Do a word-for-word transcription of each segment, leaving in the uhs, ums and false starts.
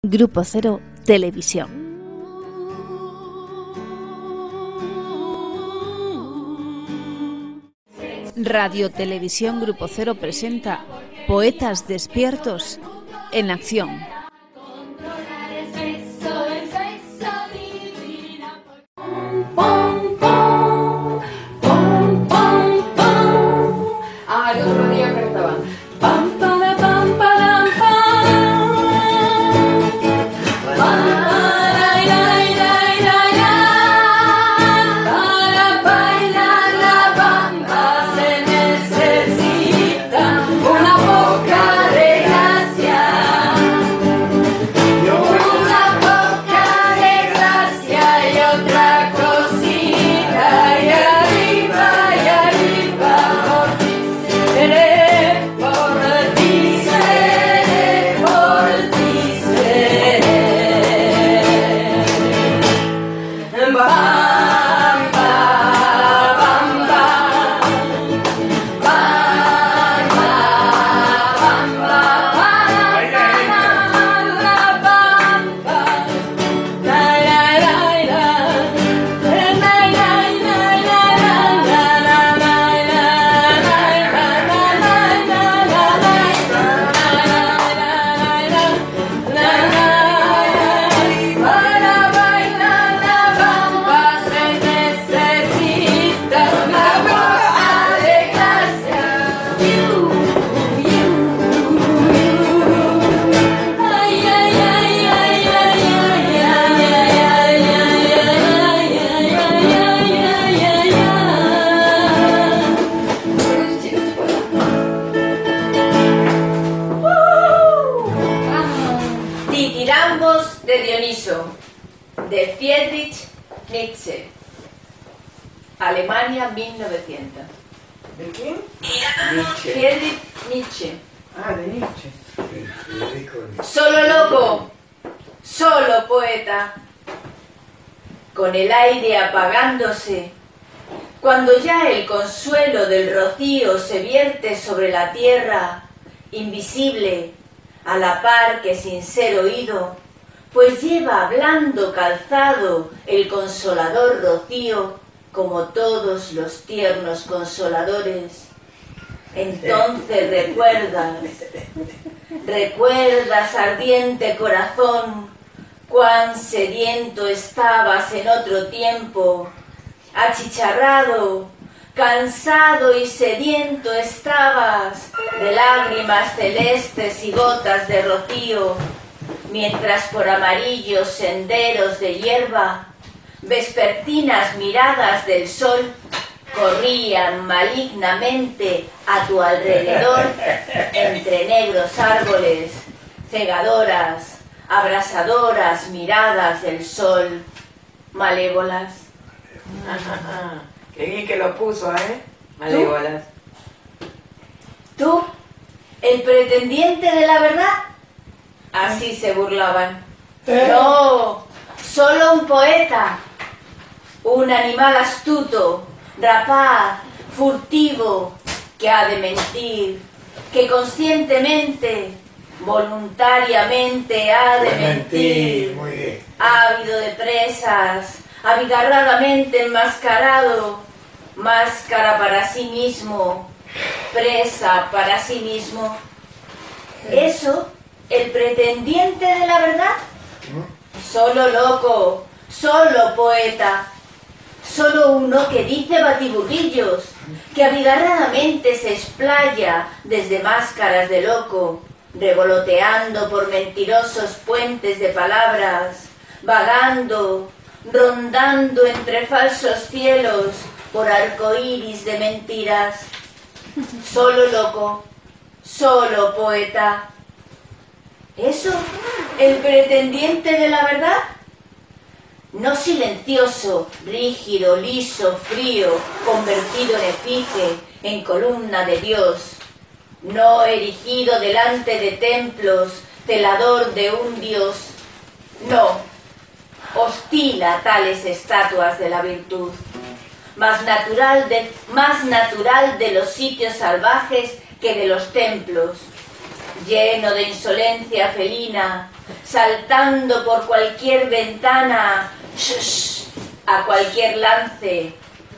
Grupo Cero Televisión. Radio Televisión Grupo Cero presenta Poetas Despiertos en Acción. Ah, el otro día cantaba. De Dioniso, de Friedrich Nietzsche, Alemania mil novecientos. ¿De quién? Nietzsche. Friedrich Nietzsche. Ah, de Nietzsche. Solo loco, solo poeta, con el aire apagándose, cuando ya el consuelo del rocío se vierte sobre la tierra, invisible, a la par que sin ser oído, pues lleva blando calzado el consolador rocío, como todos los tiernos consoladores. Entonces recuerdas, recuerdas, ardiente corazón, cuán sediento estabas en otro tiempo, achicharrado, cansado y sediento estabas de lágrimas celestes y gotas de rocío, mientras por amarillos senderos de hierba, vespertinas miradas del sol corrían malignamente a tu alrededor entre negros árboles, cegadoras, abrasadoras miradas del sol, malévolas. Qué bien que lo puso, ¿eh? Malévolas. ¿Tú, el pretendiente de la verdad? Así se burlaban. No, solo un poeta, un animal astuto, rapaz, furtivo, que ha de mentir, que conscientemente, voluntariamente ha de mentir, Muy bien. ávido de presas, abigarradamente enmascarado, máscara para sí mismo, presa para sí mismo. Eso, el pretendiente de la verdad, solo loco, solo poeta, solo uno que dice batiburrillos, que abigarradamente se explaya desde máscaras de loco, revoloteando por mentirosos puentes de palabras, vagando, rondando entre falsos cielos por arcoíris de mentiras. Solo loco, solo poeta. ¿Eso? ¿El pretendiente de la verdad? No silencioso, rígido, liso, frío, convertido en efigie, en columna de Dios. No erigido delante de templos, celador de un Dios. No, hostil a tales estatuas de la virtud. Más natural de, más natural de los sitios salvajes que de los templos, lleno de insolencia felina, saltando por cualquier ventana, shh, a cualquier lance,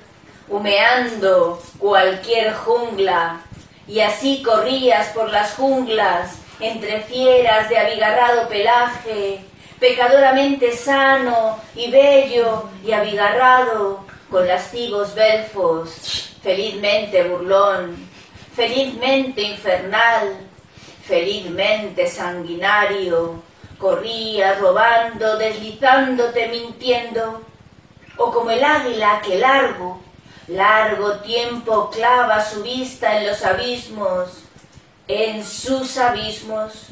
humeando cualquier jungla, y así corrías por las junglas, entre fieras de abigarrado pelaje, pecadoramente sano y bello y abigarrado, con lascivos belfos, felizmente burlón, felizmente infernal, felizmente sanguinario, corrías robando, deslizándote, mintiendo, o como el águila que largo, largo tiempo clava su vista en los abismos, en sus abismos.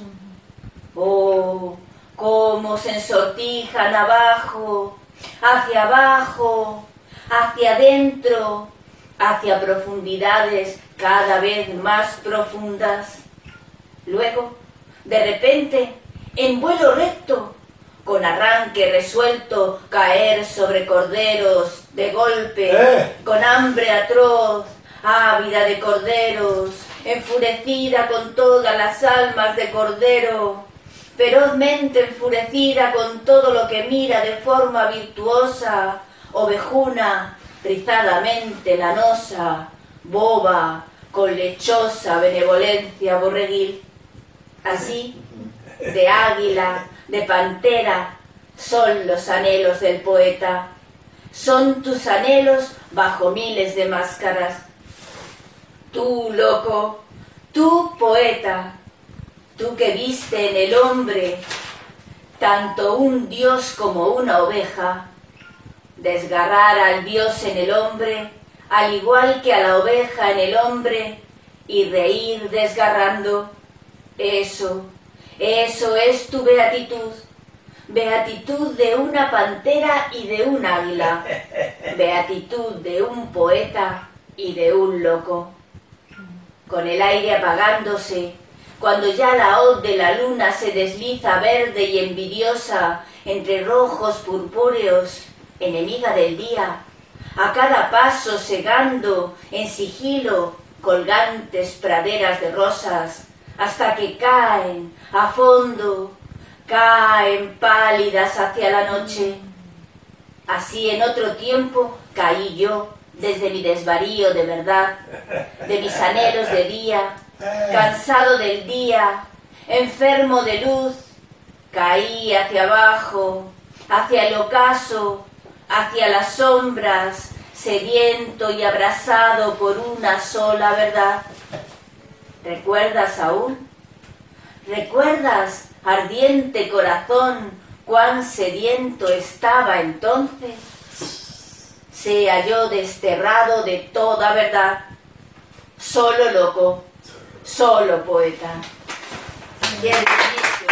Oh, cómo se ensortijan abajo, hacia abajo, hacia adentro, hacia profundidades cada vez más profundas. Luego, de repente, en vuelo recto, con arranque resuelto, caer sobre corderos de golpe, ¿Eh? con hambre atroz, ávida de corderos, enfurecida con todas las almas de cordero, ferozmente enfurecida con todo lo que mira de forma virtuosa, ovejuna, rizadamente lanosa, boba, con lechosa benevolencia borreguil. Así, de águila, de pantera, son los anhelos del poeta. Son tus anhelos bajo miles de máscaras. Tú, loco, tú, poeta, tú que viste en el hombre tanto un dios como una oveja, desgarrar al dios en el hombre, al igual que a la oveja en el hombre, y reír desgarrando, eso, eso es tu beatitud, beatitud de una pantera y de un águila, beatitud de un poeta y de un loco. Con el aire apagándose, cuando ya la hoz de la luna se desliza verde y envidiosa entre rojos purpúreos, enemiga del día, a cada paso segando en sigilo colgantes praderas de rosas, hasta que caen a fondo, caen pálidas hacia la noche. Así en otro tiempo caí yo desde mi desvarío de verdad, de mis anhelos de día, cansado del día, enfermo de luz, caí hacia abajo, hacia el ocaso, hacia las sombras, sediento y abrasado por una sola verdad. ¿Recuerdas aún? ¿Recuerdas, ardiente corazón, cuán sediento estaba entonces? Sea yo desterrado de toda verdad, solo loco, solo poeta. Bien dicho.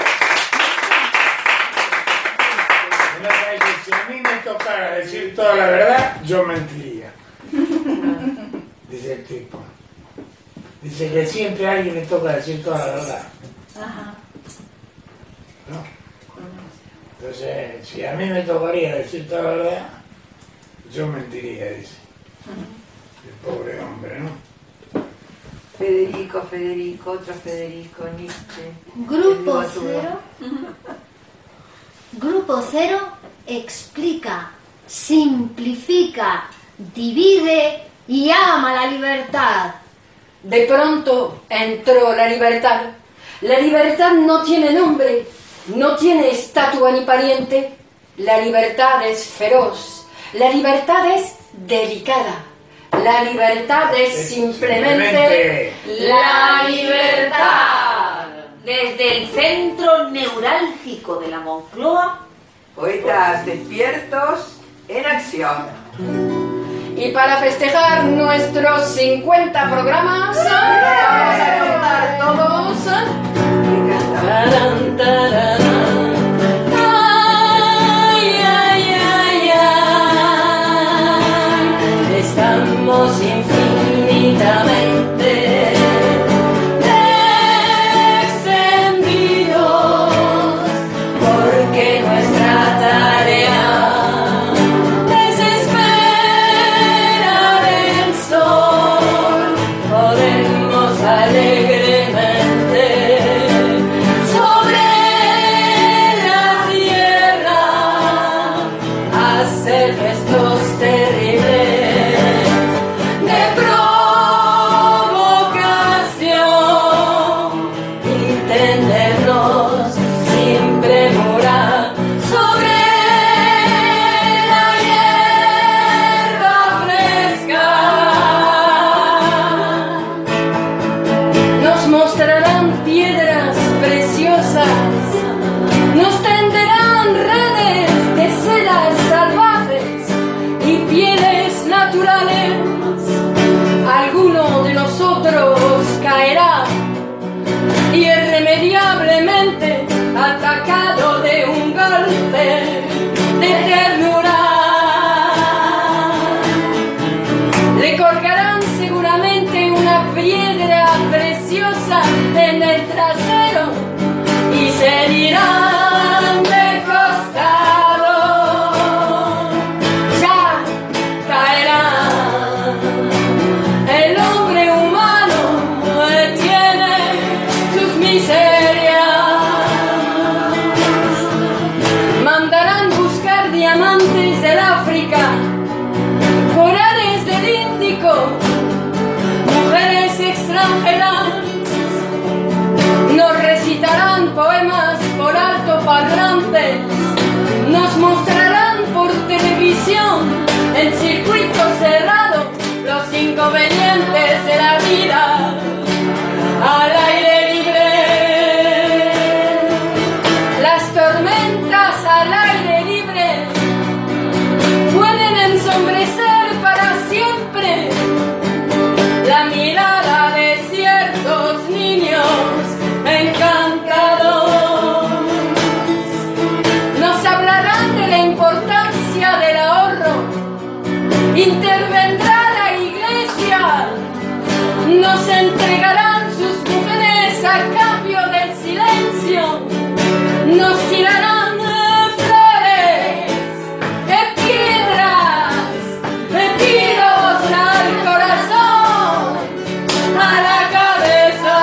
Si a mí me tocara decir toda la verdad, yo mentiría. Dice el tipo. Dice que siempre a alguien le toca decir toda la verdad. Ajá. ¿No? Entonces, si a mí me tocaría decir toda la verdad, yo mentiría, dice. El pobre hombre, ¿no? Federico, Federico, otro Federico, Nietzsche. Grupo El bigotudo. Cero. Grupo Cero explica, simplifica, divide y ama la libertad. De pronto entró la libertad. La libertad no tiene nombre, no tiene estatua ni pariente. La libertad es feroz, la libertad es delicada. La libertad es, Es simplemente, simplemente la libertad. Desde el centro neurálgico de la Moncloa, Poetas despiertos en acción. Y para festejar nuestros cincuenta programas, vamos a cantar todos. Me encanta. Tarán, tarán. Ay, ay, ay, ay. Estamos infinitamente descendidos, porque nuestra tarea es esperar el sol. Podemos alegremente seguido de un golpe de ternura. Le colgarán seguramente una piedra preciosa en el trasero y se irán de costado. Ya caerá. El hombre humano tiene sus miserias. Mandarán buscar diamantes del África, corales del Índico, mujeres extranjeras. Nos recitarán poemas por altoparlantes, nos mostrarán por televisión en circuito cerrado los inconvenientes de la vida al aire libre. Las tormentas al aire libre pueden ensombrecer para siempre la mirada de ciertos niños encantados. Nos hablarán de la importancia del ahorro, intervendrá la iglesia, nos entregarán sus mujeres a cambio del silencio, nos tirarán flores, piedras, tiros al corazón, a la cabeza.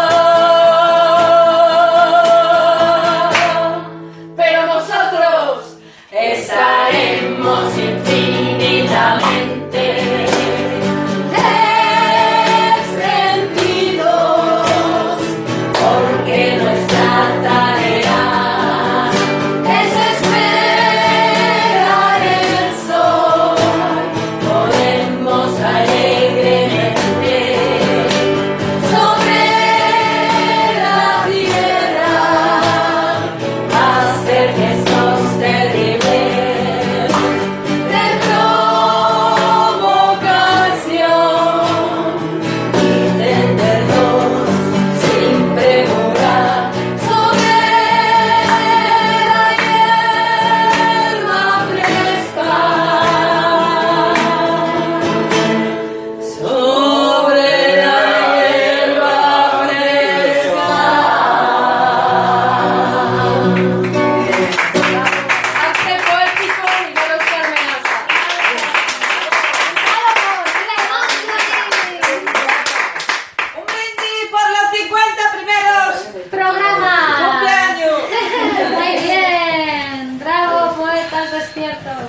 Pero nosotros estaremos infinitamente extendidos, porque nuestra tarea es esperar el sol. Podemos alegremente sobre la tierra hacer gestos terribles de provocación y tendernos sin premura sobre la hierba fresca, sobre la hierba fresca. Arte poético y de los Carmenaza. Un brindis por los cincuenta primeros ¡Programa! cumpleaños. Muy bien, bravo, poetas despiertos.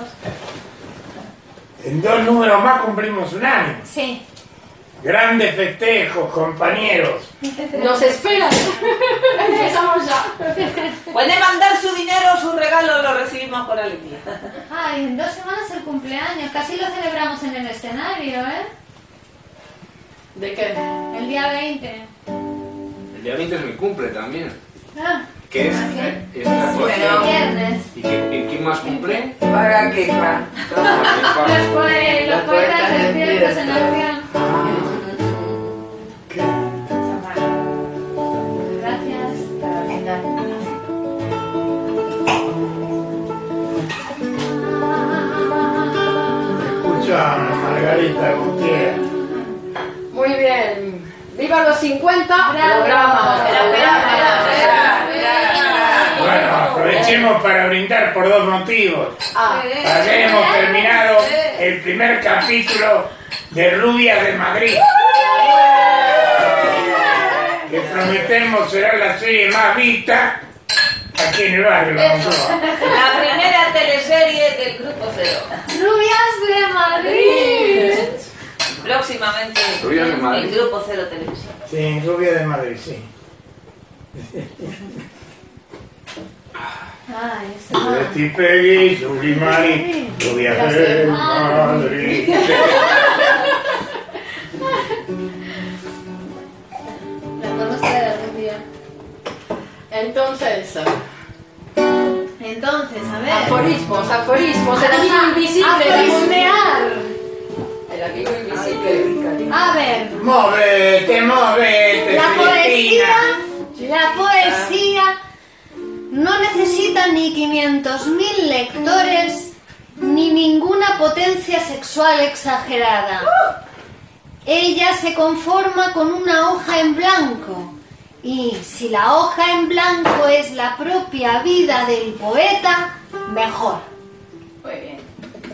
En dos números más cumplimos un año. Sí. Grandes festejos, compañeros. Nos esperan. Empezamos ya. Puede mandar su dinero o su regalo, lo recibimos con alegría. Ay, en dos semanas el cumpleaños, casi lo celebramos en el escenario, ¿eh? ¿De qué? El día veinte. El día veinte es mi cumple también. Ah, ¿Qué es? ¿Ah, sí? Es la Bueno. el viernes. ¿Y qué- y quién más cumple? Para que pa. Los, poe- los poetas despiertos en acción. Gracias. Escuchame, Margarita Gutiérrez. Muy bien. ¡Viva los cincuenta! Bravo. Programa. Espera, espera, espera, espera. Bueno, aprovechemos para brindar por dos motivos. Ah, Ayer hemos terminado el primer capítulo de Rubias de Madrid, que prometemos será la serie más vista aquí en el barrio La Moncloa. La primera teleserie del Grupo Cero. Rubias de Madrid. Próximamente Rubias de Madrid. en Grupo Cero Televisión. Sí, Rubia de Madrid, sí. Ay, eso. Betty Peggy, Julie Mari, Rubias de Madrid. La conocer algún día. entonces, Entonces, a ver. aforismos, aforismos, el amigo invisible. Aforismear. El amigo invisible. A ver. Movete, movete, La poesía, Filipina. la poesía no necesita cuenta ni quinientos mil lectores, ni ninguna potencia sexual exagerada. Ella se conforma con una hoja en blanco, y si la hoja en blanco es la propia vida del poeta, mejor. Muy bien.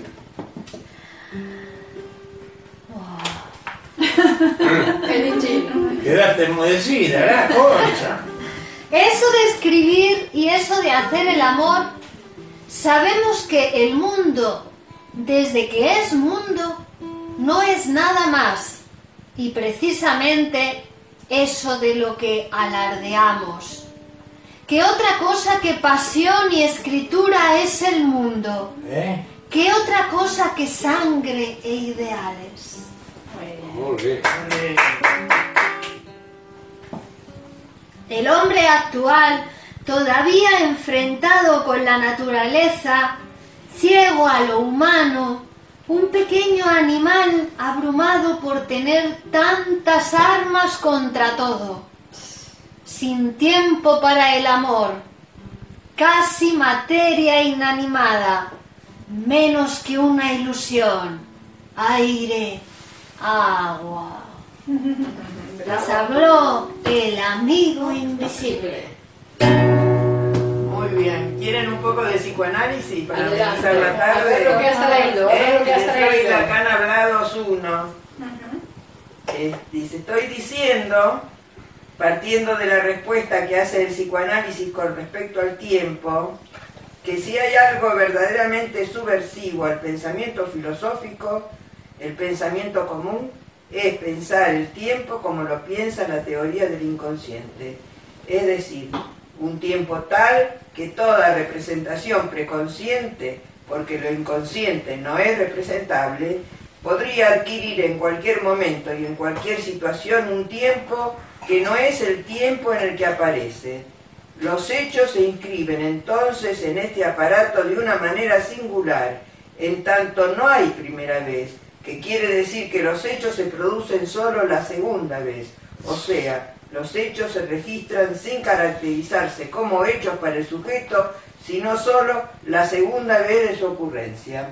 Quedaste enmudecida, ¿verdad, Concha? Eso de escribir y eso de hacer el amor, sabemos que el mundo, desde que es mundo, no es nada más. Y precisamente eso de lo que alardeamos. ¿Qué otra cosa que pasión y escritura es el mundo? ¿Eh? ¿Qué otra cosa que sangre e ideales? Muy bien. El hombre actual, todavía enfrentado con la naturaleza, ciego a lo humano, un pequeño animal abrumado por tener tantas armas contra todo, sin tiempo para el amor, casi materia inanimada, menos que una ilusión, aire, agua. Les habló el amigo invisible. Muy bien. ¿Quieren un poco de psicoanálisis para Adelante. empezar la tarde? A ver lo que has traído, a ver lo que has Les traído. traigo Lacan Hablados uno. Eh, dice, estoy diciendo, partiendo de la respuesta que hace el psicoanálisis con respecto al tiempo, que si hay algo verdaderamente subversivo al pensamiento filosófico, el pensamiento común, es pensar el tiempo como lo piensa la teoría del inconsciente. Es decir, un tiempo tal que toda representación preconsciente, porque lo inconsciente no es representable, podría adquirir en cualquier momento y en cualquier situación un tiempo que no es el tiempo en el que aparece. Los hechos se inscriben entonces en este aparato de una manera singular, en tanto no hay primera vez, que quiere decir que los hechos se producen solo la segunda vez, o sea, los hechos se registran sin caracterizarse como hechos para el sujeto, sino solo la segunda vez de su ocurrencia.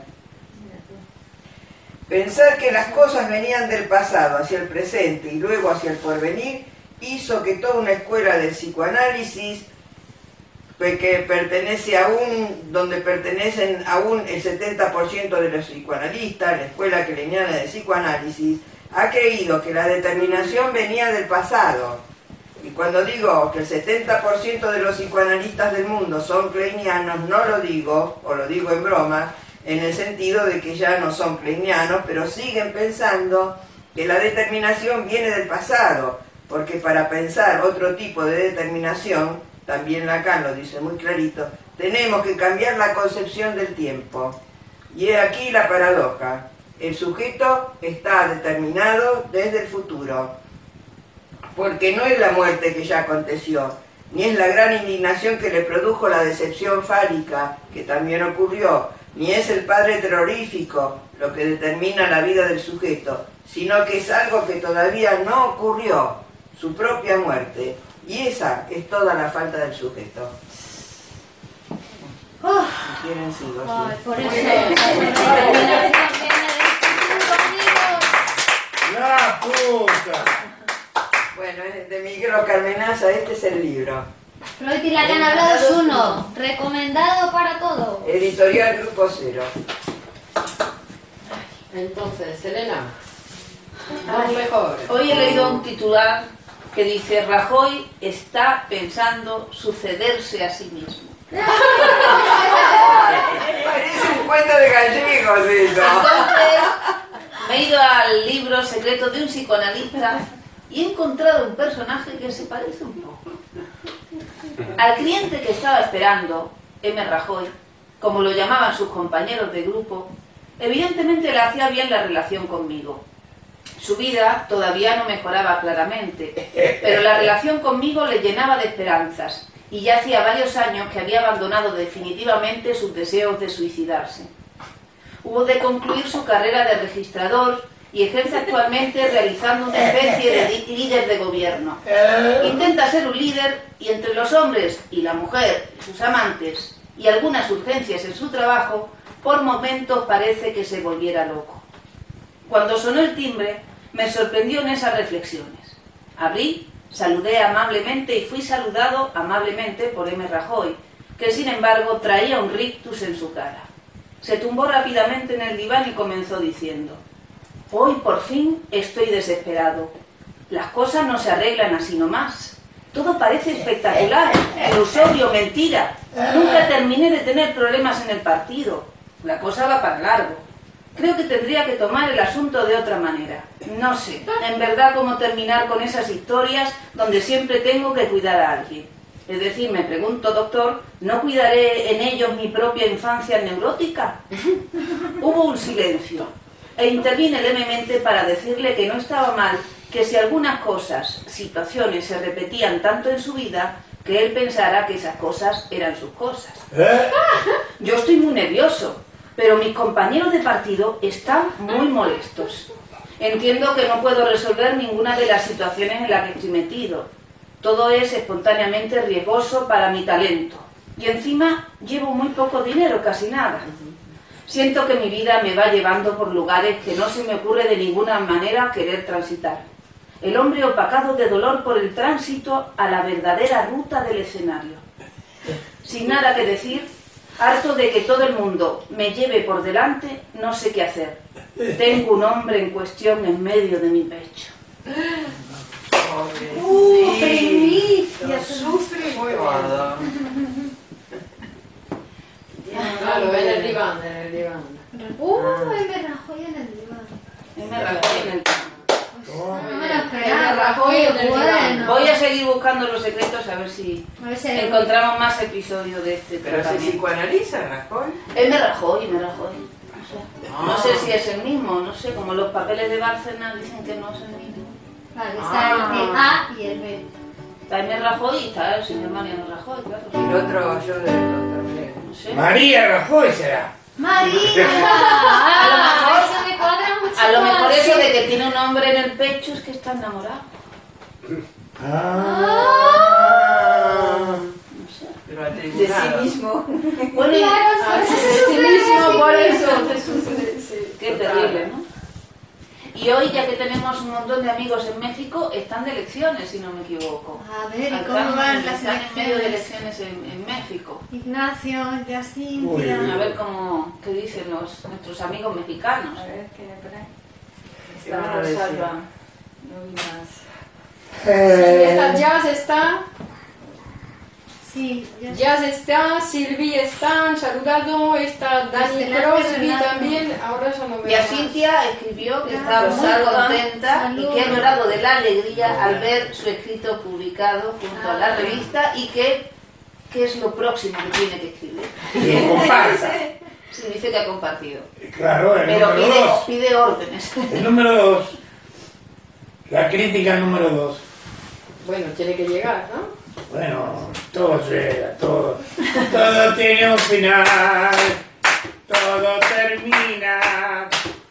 Pensar que las cosas venían del pasado hacia el presente y luego hacia el porvenir hizo que toda una escuela de psicoanálisis que pertenece aún, donde pertenecen aún el setenta por ciento de los psicoanalistas, la escuela keynesiana de psicoanálisis, ha creído que la determinación venía del pasado. Y cuando digo que el setenta por ciento de los psicoanalistas del mundo son kleinianos, no lo digo, o lo digo en broma, en el sentido de que ya no son kleinianos, pero siguen pensando que la determinación viene del pasado, porque para pensar otro tipo de determinación, también Lacan lo dice muy clarito, tenemos que cambiar la concepción del tiempo. Y he aquí la paradoja. El sujeto está determinado desde el futuro, porque no es la muerte que ya aconteció, ni es la gran indignación que le produjo la decepción fálica, que también ocurrió, ni es el padre terrorífico lo que determina la vida del sujeto, sino que es algo que todavía no ocurrió, su propia muerte. Y esa es toda la falta del sujeto. Oh, Si quieren sigo, sí. ay, por eso. ¡La puta! Bueno, es de Miguel Carmenaza, este es el libro. Freud y Lacan Hablados uno, recomendado para todo. Editorial Grupo Cero. Entonces, Elena, vamos mejor. Hoy he leído un titular que dice: Rajoy está pensando sucederse a sí mismo. Parece un cuento de gallegos eso. Entonces me he ido al libro secreto de un psicoanalista y he encontrado un personaje que se parece un poco al cliente que estaba esperando, M. Rajoy, como lo llamaban sus compañeros de grupo. Evidentemente le hacía bien la relación conmigo. Su vida todavía no mejoraba claramente, pero la relación conmigo le llenaba de esperanzas, y ya hacía varios años que había abandonado definitivamente sus deseos de suicidarse. Hubo de concluir su carrera de registrador y ejerce actualmente realizando una especie de líder de gobierno. Intenta ser un líder y entre los hombres y la mujer y sus amantes y algunas urgencias en su trabajo, por momentos parece que se volviera loco. Cuando sonó el timbre, me sorprendió en esas reflexiones. Abrí, saludé amablemente y fui saludado amablemente por eme Rajoy, que sin embargo traía un rictus en su cara. Se tumbó rápidamente en el diván y comenzó diciendo: hoy por fin estoy desesperado. Las cosas no se arreglan así nomás. Todo parece espectacular, ilusorio, mentira. Nunca terminé de tener problemas en el partido. La cosa va para largo. Creo que tendría que tomar el asunto de otra manera. No sé, en verdad, cómo terminar con esas historias donde siempre tengo que cuidar a alguien. Es decir, me pregunto, doctor, ¿no cuidaré en ellos mi propia infancia neurótica? Hubo un silencio, e intervine levemente para decirle que no estaba mal, que si algunas cosas, situaciones se repetían tanto en su vida, que él pensara que esas cosas eran sus cosas. ¿Eh? Yo estoy muy nervioso, pero mis compañeros de partido están muy molestos. Entiendo que no puedo resolver ninguna de las situaciones en las que estoy metido. Todo es espontáneamente riesgoso para mi talento. Y encima llevo muy poco dinero, casi nada. Siento que mi vida me va llevando por lugares que no se me ocurre de ninguna manera querer transitar. El hombre opacado de dolor por el tránsito a la verdadera ruta del escenario. Sin nada que decir, harto de que todo el mundo me lleve por delante, no sé qué hacer. Tengo un hombre en cuestión en medio de mi pecho. ¡Uh, primicia! Sufre muy gordo. Claro, en el diván, en el diván. ¡Uh, eme Rajoy en el diván! eme Rajoy en el No me lo eme esperaba. Rajoy en el Bueno. Voy a seguir buscando los secretos a ver si A ver si- encontramos más episodios de este Pero se tratamiento. psicoanaliza, Rajoy. eme Rajoy, eme Rajoy. No sé. No sé si es el mismo, no sé, como los papeles de Bárcenas dicen que no es el mismo. Vale, está el de A y el B. Está eme Rajoy y está el señor Mariano Rajoy, claro. Y el otro, yo del otro. No sé. María Rajoy será. ¡María! A lo mejor- Eso me cuadra mucho A lo más. mejor eso de que tiene un hombre en el pecho es que está enamorado. Ah. No sé. Pero De sí atribulado. mismo. Bueno, y- Claro, Ah, sí, sí, sí, de sí sí, mismo, sí, por sí. eso. Sí, sí. qué terrible, ¿no? Y hoy, ya que tenemos un montón de amigos en México, están de elecciones, si no me equivoco. A ver, ¿y Están- cómo van las están en medio de elecciones? elecciones en, en México. Ignacio, Uy, Jacintia. uy. A ver cómo, qué dicen los, nuestros amigos mexicanos. ver, ¿qué le trae? ¿Qué van a decir? Salva. No vi más. Eh, Esta Jazz está, Sí, ya sé. Jazz está, Silvi está, han saludado, está Dani Estelar Crosby Fernando. también, ahora eso no veo Y a más. Cintia escribió que Claro, estaba muy saluda, contenta saluda. y que ha llorado de la alegría al ver su escrito publicado junto a la Ah. revista y que, que es lo próximo que tiene que escribir. lo comparsa. Sí, dice que ha compartido. Claro, el Pero número pide, dos. pide órdenes. El número dos. La crítica número dos. Bueno, tiene que llegar, ¿no? Bueno, todo llega, todo. Todo tiene un final. Todo termina.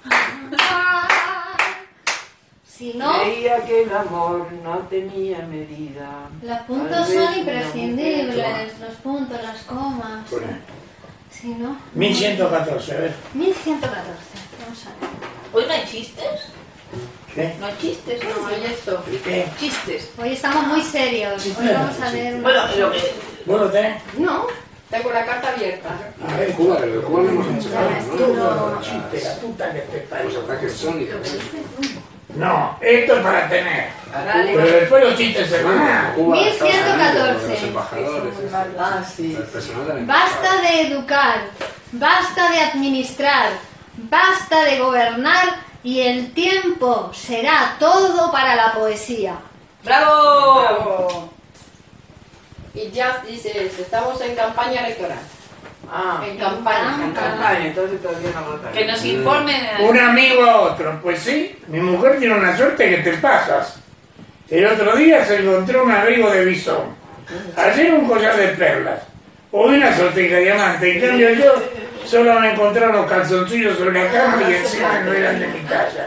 Si no, Creía que el amor no tenía medida. los Tal puntos vez son una imprescindibles, los puntos, las comas. Bueno, Si no, mil ciento catorce, a ver. mil ciento catorce. Vamos a ver. Hoy no hay chistes. ¿Qué? No hay chistes, No, no hay hay esto. ¿Y qué? chistes. Hoy estamos muy serios. Hoy vamos a ver. Bueno, lo que... ¿Vos lo tenés? No, tengo la carta abierta. A ver, Cuba, pero de Cuba no hemos hecho nada, ¿no? todo chiste, la puta que te Los parió. ataques sónicos. No, esto es para tener. Vale. Pero después los chistes se van a... Cuba, mil Estados ciento catorce. Unidos, los embajadores, eso. Ah, sí. el personal de la embajada. Basta de educar, basta de administrar, basta de gobernar y el tiempo será todo para la poesía. ¡Bravo! Y Jazz dice eso, estamos en campaña electoral. Ah, En campaña. en campaña, entonces todavía no votaron. Que nos informen. Un amigo a otro, pues sí, mi mujer tiene una suerte que te pasas. El otro día se encontró un abrigo de bisón, ayer un collar de perlas, hoy una sortija de diamante. En cambio yo solo me encontré unos calzoncillos sobre la cama y encima no eran de mi talla.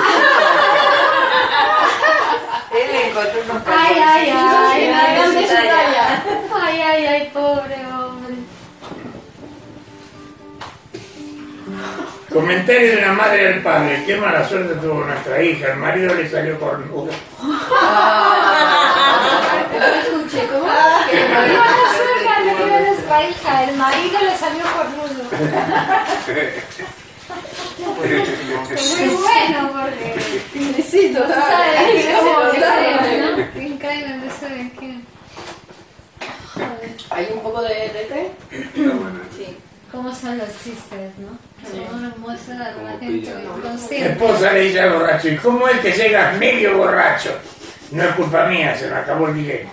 Él encontró unos Ay, ay, ay, calzoncillos. ay, Grande su talla. Ay, ay, ay, pobre hombre. Comentario de una madre al padre. Qué mala suerte tuvo nuestra hija. El marido le salió cornudo. Escuche, ¿cómo? Que el marido de nuestra hija, el marido le salió cornudo. Muy bueno, porque Sí, total. sabe Hay quién que es el montar. que ¿no? Bien caen de saber quién. Joder, Hay un poco de, de té. Sí. cómo son los chistes, ¿no? Sí. Cómo muestra la Cómo relación pillan, ¿no? Mi consciente. esposa le dice al borracho, ¿y cómo es que llegas medio borracho? No es culpa mía, se me acabó el dinero.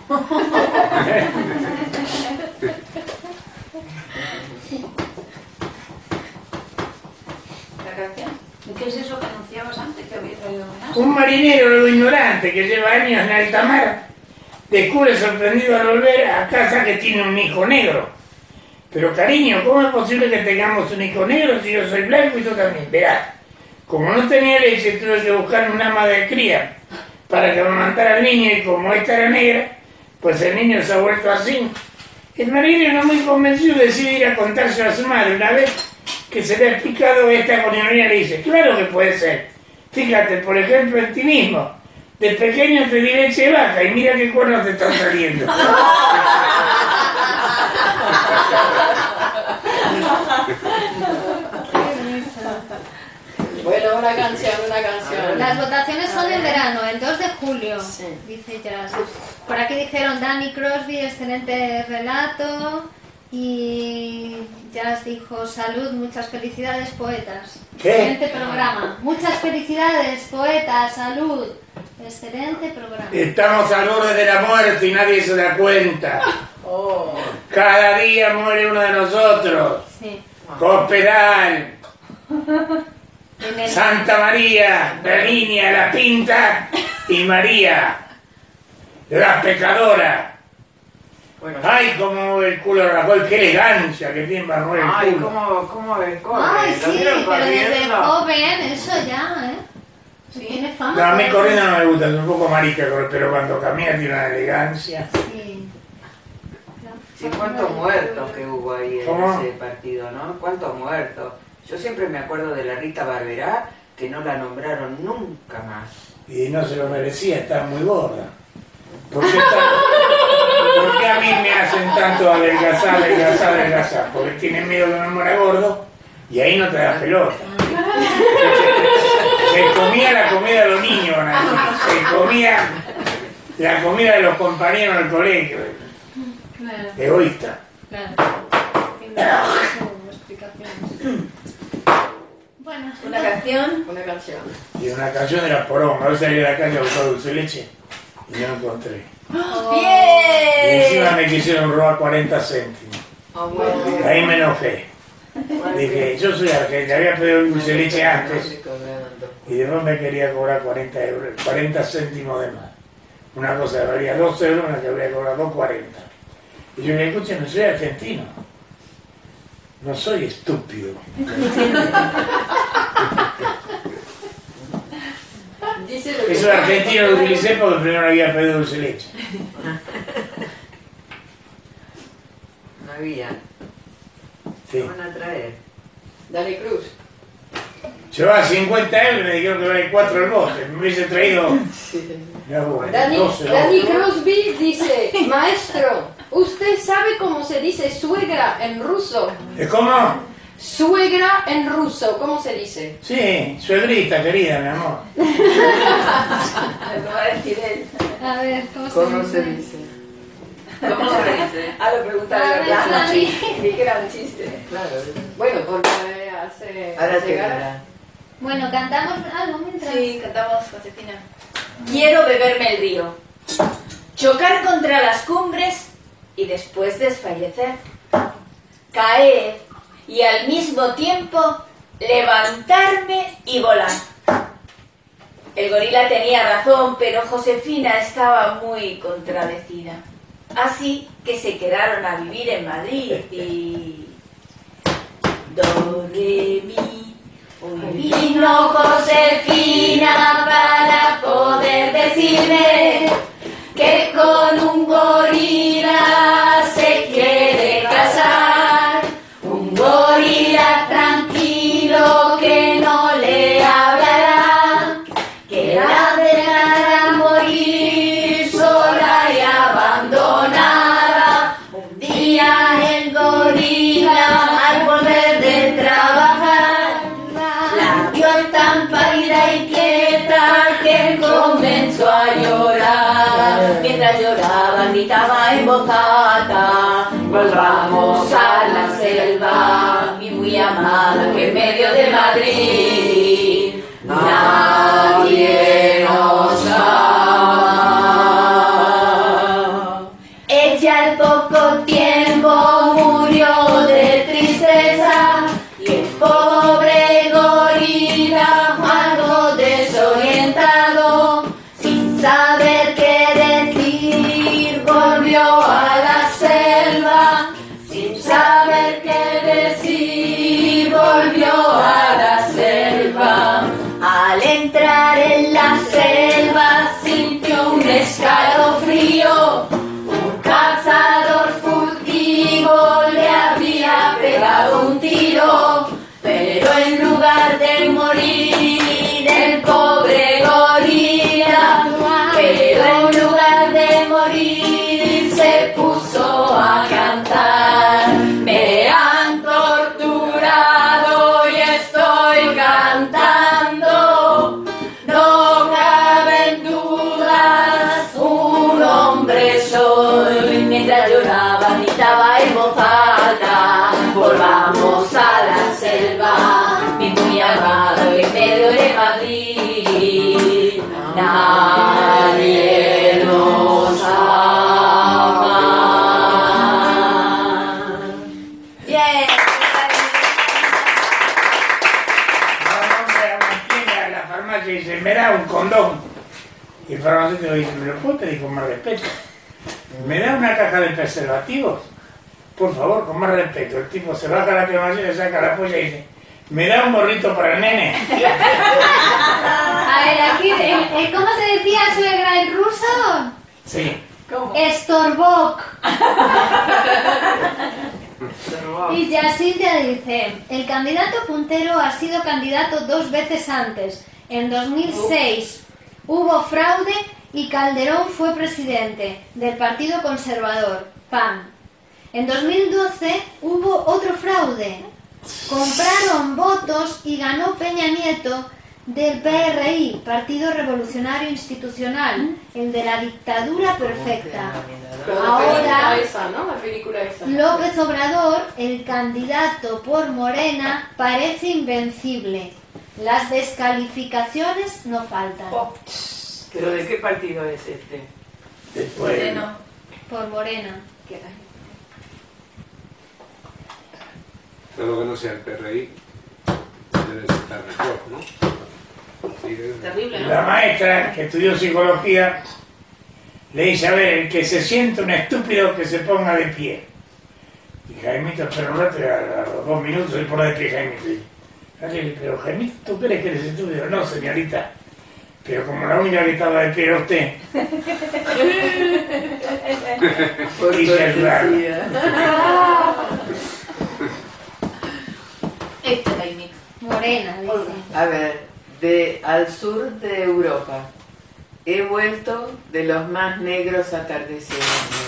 La canción. ¿Qué es eso que anunciabas antes que había traído más? Un marinero algo ignorante que lleva años en alta mar descubre sorprendido al volver a casa que tiene un hijo negro. Pero cariño, ¿cómo es posible que tengamos un hijo negro si yo soy blanco y tú también? Verás, como no tenía leche tuve que buscar un ama de cría para que amamantara al niño y como esta era negra, pues el niño se ha vuelto así. El marinero, no muy convencido, decide ir a contárselo a su madre. Una vez que se le ha explicado esta con ironía, le dice, claro que puede ser. Fíjate, por ejemplo, en ti mismo. De pequeño te di leche de vaca y mira qué cuernos te están saliendo. Bueno, una canción, una canción. Las votaciones son en verano, el dos de julio, Sí. dice Jazz. Por aquí dijeron Danny Crosby, excelente relato. Y Jazz dijo, salud, muchas felicidades, poetas. ¿Qué? Excelente programa. Muchas felicidades, poetas, salud. Excelente programa. Estamos al borde de la muerte y nadie se da cuenta. Oh. Cada día muere uno de nosotros. Sí. Cospedal, En el- Santa María, la Niña, la Pinta y María, la pecadora. Bueno, Ay, como el culo de Rafael, qué elegancia que tiene para mover el ay, culo. cómo, cómo corre. Ay, ¿Lo sí, vieron pero desde corriendo? joven, eso ya, ¿eh? Tiene fama. No, a mí corriendo no me gusta, es un poco marica, pero cuando camina tiene una elegancia. Sí. Sí, cuántos muertos que hubo ahí en ¿Cómo? ese partido, ¿no? Cuántos muertos. Yo siempre me acuerdo de la Rita Barberá, que no la nombraron nunca más. Y no se lo merecía, está muy gorda. ¿Por qué, está- ¿Por qué a mí me hacen tanto adelgazar, adelgazar, adelgazar? Porque tienen miedo que me muera gordo y ahí no te da pelota. Se comía la comida de los niños, Ana. Se comía la comida de los compañeros del colegio. Claro, Egoísta. claro. Tiene su explicación. Bueno, Una canción. Una canción. Y una canción de la poronga. Hoy salí de la calle a buscar dulce de leche y no encontré. Y encima ¡Bien! me quisieron robar cuarenta céntimos. Ah, bueno. Ahí me enojé. Dije, yo soy argentino, había pedido dulce de leche antes y después me quería cobrar cuarenta euros, cuarenta céntimos de más. Una cosa que valía dos euros, una que habría cobrado dos cuarenta. Y yo le dije, escúchame, soy argentino. No soy estúpido. Dice lo que Eso de argentino lo utilicé porque primero había pedido dulce de leche. No había. Sí. ¿Qué van a traer? Dale Cruz. Llevaba cincuenta euros y me dijeron que vale cuatro el bote. Me hubiese traído no, bueno, Dani, doce Dani euros. Crosby dice, maestro, ¿usted sabe cómo se dice suegra en ruso? ¿Es cómo? Suegra en ruso, ¿cómo se dice? Sí, suegrita querida, mi amor. Lo va a decir él. a ver, ¿cómo, ¿Cómo se se dice? dice? ¿Cómo se dice? Ah, lo preguntaba A de ver, verdad. Dani. Creí que era un chiste. Claro. Bueno, porque hace Ahora te llegar. verá. Bueno, cantamos algo mientras. Sí, cantamos Josefina. Quiero beberme el río, chocar contra las cumbres y después desfallecer, caer y al mismo tiempo levantarme y volar. El gorila tenía razón, pero Josefina estaba muy contradecida. Así que se quedaron a vivir en Madrid y... Do, re, mi... Vino Josefina para poder decirme que con un gorila se quiere casar. Un gorila tranquilo que Mientras lloraba, gritaba en voz alta, volvamos a la selva, mi muy amada, que en medio de Madrid nadie nos ama. Ella al poco tiempo murió de tristeza y el pobre gorila, algo desorientado, sin saber qué decir, volvió a la selva. Sin saber qué decir, volvió a la selva. Al entrar en la selva sintió un escalofrío. Un cazador furtivo le había pegado un tiro, pero en lugar de morir el pobre gorila, pero en lugar de morir se puso a cantar. Me han torturado y estoy cantando, no caben dudas, un hombre soy. Mientras lloraba, gritaba en voz alta, volvamos a la selva, mi muy amado, en medio de Madrid nadie nos ama. Bien. Va un hombre a una tienda, a la farmacia, y dice, me da un condón. Y el farmacéutico dice, ¿me lo puedo pedir con más respeto? ¿Me da una caja de preservativos? Por favor, con más respeto. El tipo se baja la cremación, le saca la polla y dice, ¿me da un gorrito para el nene? A ver, aquí, eh, eh, ¿cómo se decía suegra en ruso? Sí. ¿Cómo? Estorbok. Y Yacintia dice, el candidato puntero ha sido candidato dos veces antes. En dos mil seis hubo fraude y Calderón fue presidente del Partido Conservador, P A N. En dos mil doce hubo otro fraude. Compraron votos y ganó Peña Nieto del P R I, Partido Revolucionario Institucional, el de la dictadura perfecta. Ahora, esa, ¿no? La película esa. López Obrador, el candidato por Morena, parece invencible. Las descalificaciones no faltan. Oh, ¿pero de qué partido es este? Después. Bueno, Por Morena. Todo lo que no sea el P R I debe estar mejor, ¿no? Sí, debe- terrible, ¿no? La maestra que estudió psicología le dice, a ver, el que se siente un estúpido que se ponga de pie. Y Jaimito espera un rato y a, a los dos minutos se pone de pie Jaimito. Y, "Oye, pero Jaimito, ¿tú crees que eres estúpido?" No, señorita. Pero como la única que estaba de pie era usted. Por Dice el cortesía. Este Jaimito. Morena, dice. A ver, de al sur de Europa he vuelto de los más negros atardeceres.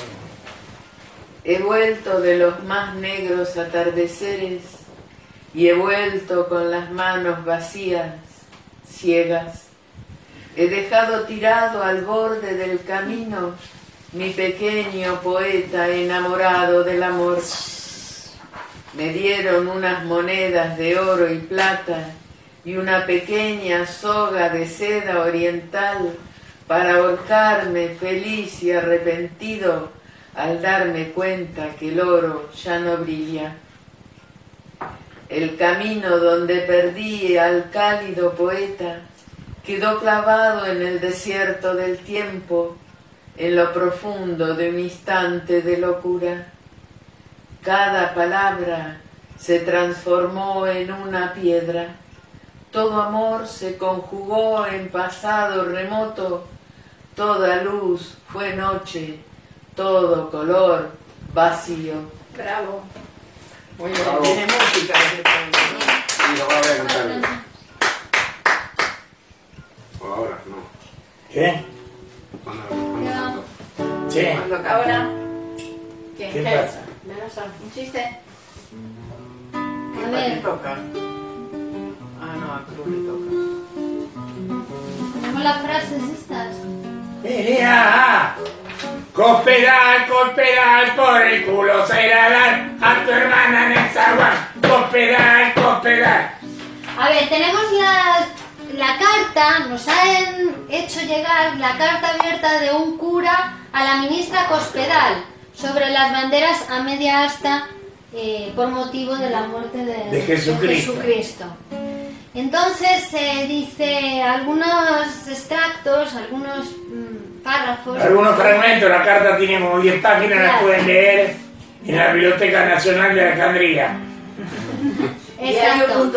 He vuelto de los más negros atardeceres y he vuelto con las manos vacías, ciegas. He dejado tirado al borde del camino mi pequeño poeta enamorado del amor. Me dieron unas monedas de oro y plata y una pequeña soga de seda oriental para ahorcarme feliz y arrepentido al darme cuenta que el oro ya no brilla. El camino donde perdí al cálido poeta quedó clavado en el desierto del tiempo, en lo profundo de un instante de locura. Cada palabra se transformó en una piedra. Todo amor se conjugó en pasado remoto. Toda luz fue noche. Todo color vacío. Bravo. Muy bien, Bravo. tiene música. Y lo va a ver cantar. O ahora, no. ¿Qué? Cuando, cuando, cuando. Sí. Cuando acaba. Ahora, ¿qué? ¿Qué pasa? ¿Un chiste? A ¿Quién ver, toca? Ah, no, a Cruz le toca. tenemos las frases estas. ¡Pelea! Cospedal, cospedal, por el culo se irá a dar a tu hermana en el zaguán. Cospedal, cospedal. A ver, tenemos la, la carta, nos han hecho llegar la carta abierta de un cura a la ministra Cospedal sobre las banderas a media asta eh, por motivo de la muerte de, de Jesucristo. De Jesucristo. Entonces se eh, dice algunos extractos, algunos mmm, párrafos. Algunos fragmentos, la carta tiene como diez páginas, claro. Las pueden leer en la Biblioteca Nacional de Alejandría. Exacto.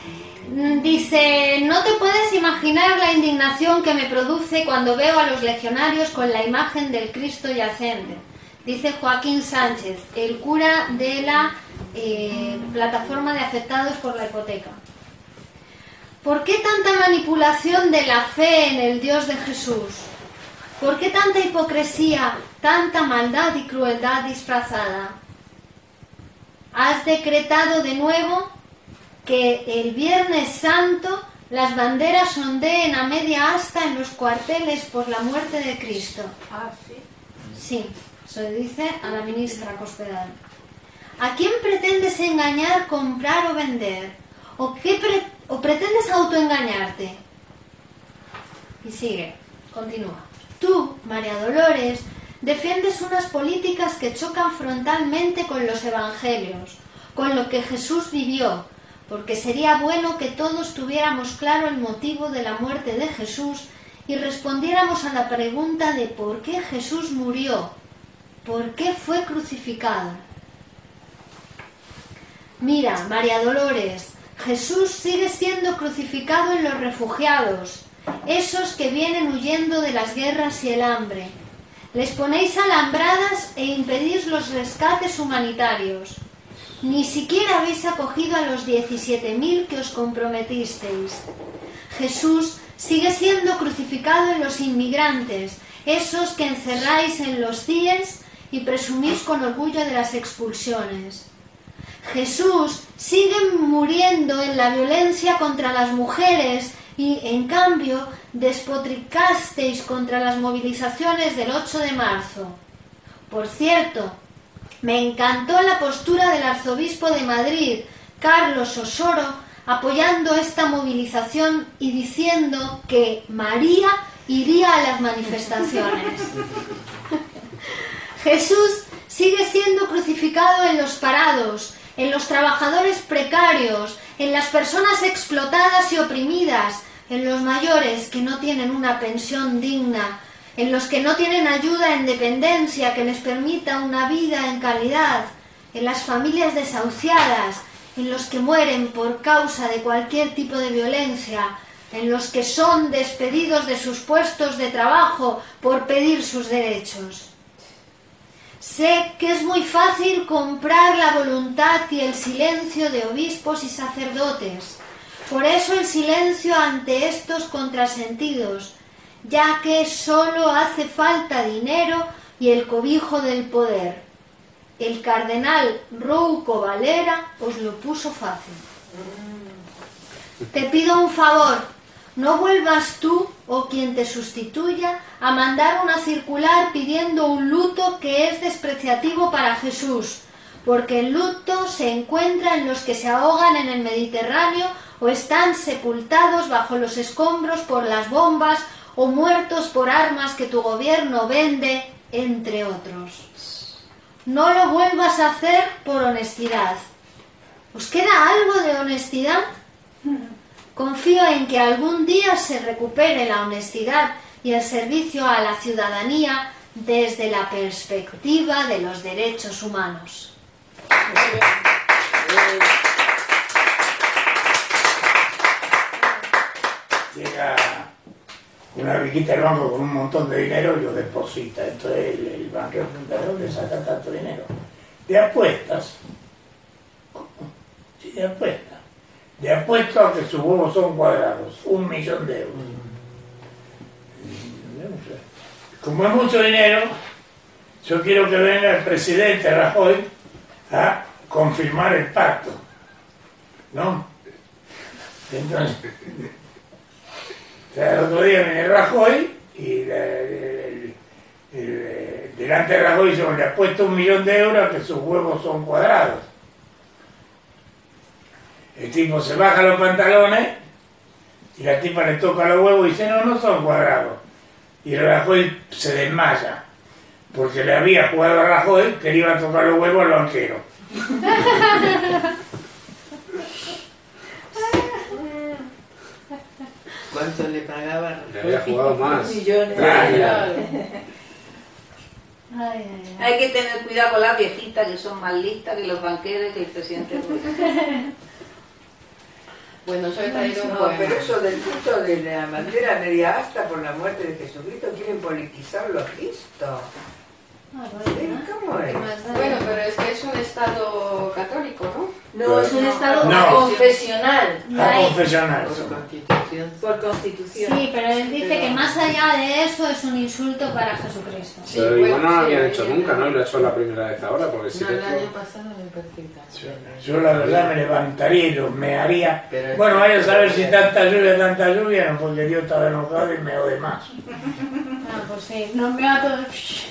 Dice, no te puedes imaginar la indignación que me produce cuando veo a los legionarios con la imagen del Cristo yacente. Dice Joaquín Sánchez, el cura de la eh, plataforma de afectados por la hipoteca. ¿Por qué tanta manipulación de la fe en el Dios de Jesús? ¿Por qué tanta hipocresía, tanta maldad y crueldad disfrazada? Has decretado de nuevo que el Viernes Santo las banderas ondeen a media asta en los cuarteles por la muerte de Cristo. Ah, sí. Sí, se dice a la ministra Cospedal. ¿A quién pretendes engañar, comprar o vender? ¿O, qué pre- o pretendes autoengañarte? Y sigue, continúa. Tú, María Dolores, defiendes unas políticas que chocan frontalmente con los evangelios, con lo que Jesús vivió, porque sería bueno que todos tuviéramos claro el motivo de la muerte de Jesús y respondiéramos a la pregunta de por qué Jesús murió, por qué fue crucificado. Mira, María Dolores, Jesús sigue siendo crucificado en los refugiados, esos que vienen huyendo de las guerras y el hambre. Les ponéis alambradas e impedís los rescates humanitarios. Ni siquiera habéis acogido a los diecisiete mil que os comprometisteis. Jesús sigue siendo crucificado en los inmigrantes, esos que encerráis en los C I E S y presumís con orgullo de las expulsiones. Jesús sigue muriendo en la violencia contra las mujeres y, en cambio, despotricasteis contra las movilizaciones del ocho de marzo. Por cierto, me encantó la postura del arzobispo de Madrid, Carlos Osoro, apoyando esta movilización y diciendo que María iría a las manifestaciones. Jesús sigue siendo crucificado en los parados, en los trabajadores precarios, en las personas explotadas y oprimidas, en los mayores que no tienen una pensión digna, en los que no tienen ayuda en dependencia que les permita una vida en calidad, en las familias desahuciadas, en los que mueren por causa de cualquier tipo de violencia, en los que son despedidos de sus puestos de trabajo por pedir sus derechos. Sé que es muy fácil comprar la voluntad y el silencio de obispos y sacerdotes. Por eso el silencio ante estos contrasentidos, ya que solo hace falta dinero y el cobijo del poder. El cardenal Rouco Valera os lo puso fácil. Te pido un favor, no vuelvas tú o quien te sustituya a mandar una circular pidiendo un luto que es despreciativo para Jesús, porque el luto se encuentra en los que se ahogan en el Mediterráneo o están sepultados bajo los escombros por las bombas o muertos por armas que tu gobierno vende, entre otros. No lo vuelvas a hacer por honestidad. ¿Os queda algo de honestidad? Confío en que algún día se recupere la honestidad y el servicio a la ciudadanía desde la perspectiva de los derechos humanos. Llega una viquita del banco con un montón de dinero y lo deposita. Entonces el, el banquero pregunta, ¿de dónde saca tanto dinero? De apuestas. ¿Cómo? Sí, de apuestas. De apuestas a que sus huevos son cuadrados. Un millón de euros. Como es mucho dinero, yo quiero que venga el presidente Rajoy a confirmar el pacto. ¿No? Entonces... O sea, el otro día viene Rajoy y el, el, el, el delante de Rajoy dice, le ha puesto un millón de euros que sus huevos son cuadrados. El tipo se baja los pantalones y la tipa le toca los huevos y dice, no, no son cuadrados. Y Rajoy se desmaya, porque le había jugado a Rajoy que le iba a tocar los huevos al banquero. ¿Cuánto le pagaba? Le había jugado más. Millones. Claro. Ay, ay, ay. Hay que tener cuidado con las viejitas que son más listas que los banqueros y que el presidente. Bueno, yo he traído un No, poema. pero eso del culto de la bandera media asta por la muerte de Jesucristo, quieren politizarlo a Cristo. Ah, bueno, ¿Cómo es? Bueno, pero es que es un estado católico, ¿no? No, es un estado No. confesional. A Ay. confesionar. Por constitución. Por constitución. Sí, pero él dice Pero- que más allá de eso es un insulto para Jesucristo. Sí, Pero bueno, igual no lo sí, habían ahí hecho ya- nunca, ¿no? Y lo ha hecho la primera vez ahora, porque sí No, que el esto- año pasado me perfecta. Yo, yo la verdad me levantaría y los mearía. Pero- Bueno, vaya a saber si tanta lluvia, tanta lluvia, no, porque Dios estaba enojado y me ode más. Ah, pues sí, nos vea todo.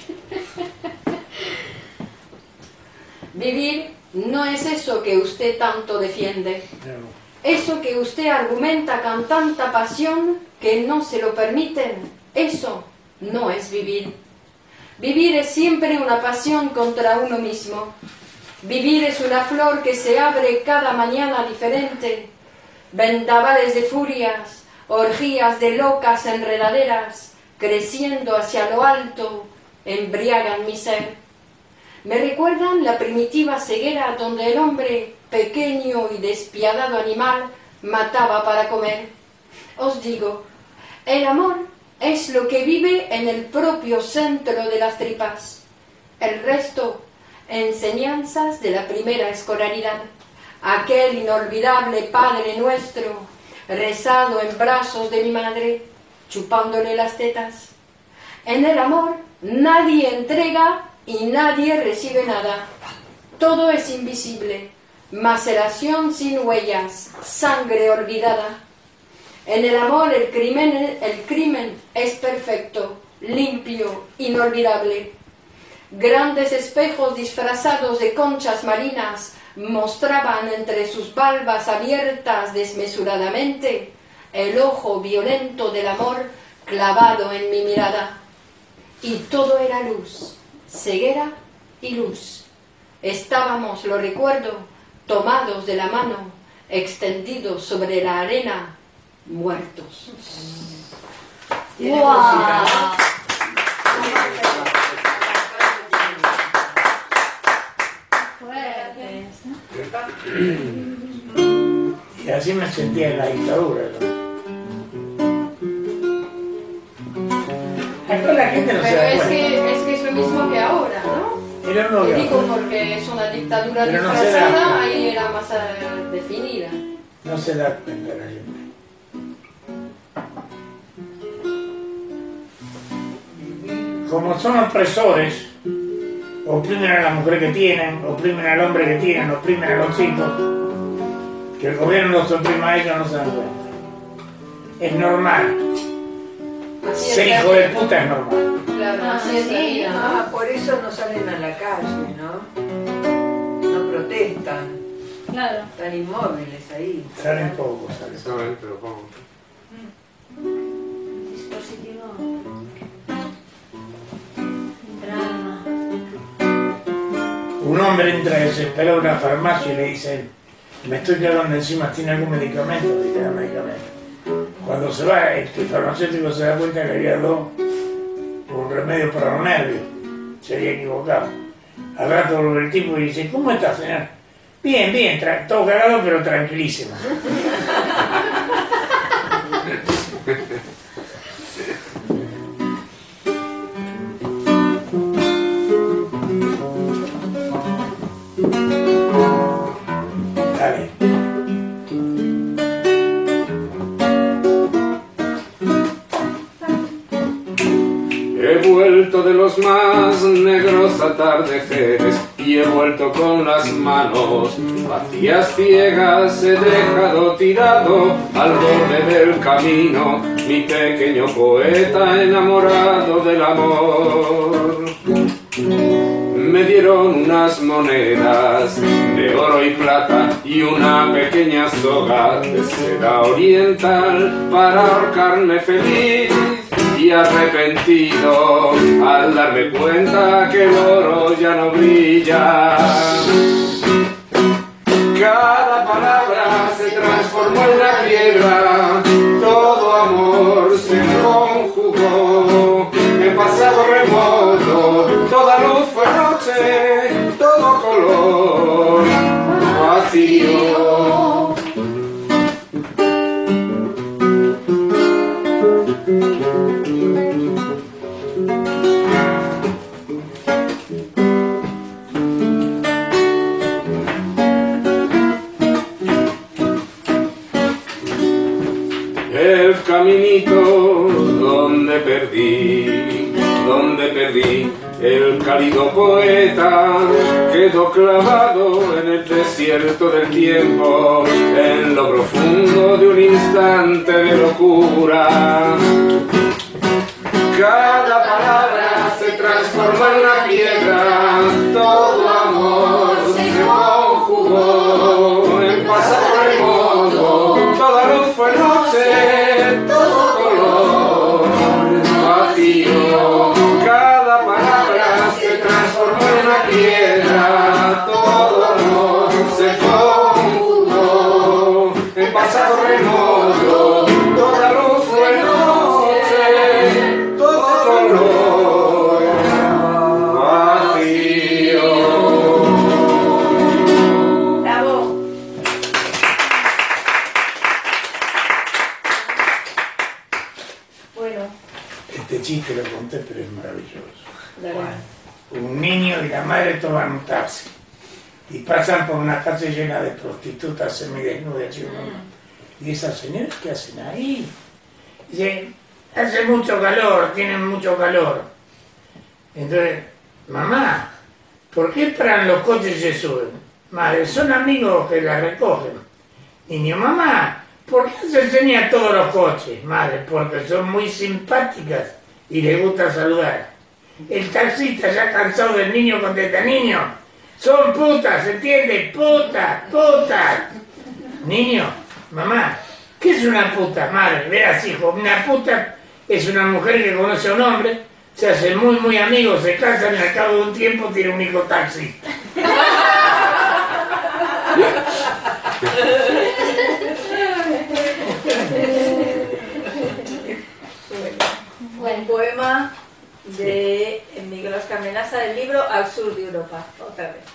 Vivir no es eso que usted tanto defiende, eso que usted argumenta con tanta pasión que no se lo permiten, eso no es vivir. Vivir es siempre una pasión contra uno mismo. Vivir es una flor que se abre cada mañana diferente. Vendavales de furias, orgías de locas enredaderas, creciendo hacia lo alto, embriagan mi ser. Me recuerdan la primitiva ceguera donde el hombre, pequeño y despiadado animal, mataba para comer. Os digo, el amor es lo que vive en el propio centro de las tripas. El resto, enseñanzas de la primera escolaridad. Aquel inolvidable Padre Nuestro, rezado en brazos de mi madre, chupándole las tetas. En el amor nadie entrega y nadie recibe nada. Todo es invisible, maceración sin huellas, sangre olvidada. En el amor el crimen, el crimen es perfecto, limpio, inolvidable. Grandes espejos disfrazados de conchas marinas mostraban entre sus valvas abiertas desmesuradamente el ojo violento del amor clavado en mi mirada. Y todo era luz, ceguera y luz. Estábamos, lo recuerdo, tomados de la mano, extendidos sobre la arena, muertos. Tiene ¡Guau! música, Fuertes, Y así me sentía en la dictadura. ¿no? Acá la gente no se Pero da es cuenta. que, es que es lo mismo que ahora, ¿no? Era no, Te que- digo porque es una dictadura Pero no se disfrazada, da. ahí era más eh, definida. no se da cuenta la gente. Como son opresores, oprimen a la mujer que tienen, oprimen al hombre que tienen, oprimen a los hijos, que el gobierno los oprima a ellos no se dan cuenta. Es normal. Así es Ser la hijo de vida. puta es normal. Claro, Ah, así es la sí, vida, ¿no? Ah, por eso no salen a la calle, ¿no? No protestan, claro. están inmóviles ahí. Salen pocos, salen. Saben, pero ¿cómo? Dispositivo. Drama. Un hombre entra desesperado a una farmacia y le dice, me estoy quedando encima, ¿tiene algún medicamento? Y le da medicamento. Cuando se va, el farmacéutico se da cuenta que había dado un remedio para los nervios. Se había equivocado. Al rato vuelve el tipo y dice, ¿cómo está, señor? Bien, bien, tra- todo cagado, pero tranquilísimo. Dale. He vuelto de los más negros atardeceres y he vuelto con las manos vacías, ciegas. He dejado tirado al borde del camino mi pequeño poeta enamorado del amor. Me dieron unas monedas de oro y plata y una pequeña soga de seda oriental para ahorcarme feliz y arrepentido al darme cuenta que el oro ya no brilla. Cada palabra se transformó en una piedra, todo amor se conjugó en pasado remoto, toda luz fue noche, todo color vacío. El caminito donde perdí, donde perdí el cálido poeta quedó clavado en el desierto del tiempo, en lo profundo de un instante de locura. Cada palabra se transformó en una piedra, todo amor se conjugó en pasado remoto, toda luz fue noche, todo color vacío. Cada palabra se transformó en una piedra, todo amor se conjugó en pasado remoto, toda luz fue noche, todo color vacío. ¡Bravo! Bueno, Este chiste lo conté, pero es maravilloso. dale. Un niño y la madre toman un taxi y pasan por una calle llena de prostitutas semidesnudas. Y uno, ¿y esas señoras qué hacen ahí? Dice, hace mucho calor, tienen mucho calor. Entonces, mamá, ¿por qué paran los coches y se suben? Madre, son amigos que la recogen. Niño, mamá, ¿por qué se enseña todos los coches? Madre, porque son muy simpáticas y les gusta saludar. El taxista ya cansado del niño contesta, niño, son putas, ¿entiendes? Putas, putas. Niño, mamá, ¿qué es una puta? Madre, verás hijo, una puta es una mujer que conoce a un hombre, se hacen muy muy amigos, se casan y al cabo de un tiempo tiene un hijo taxista. Un poema de Miguel Oscar Menaza del libro Al sur de Europa, otra vez.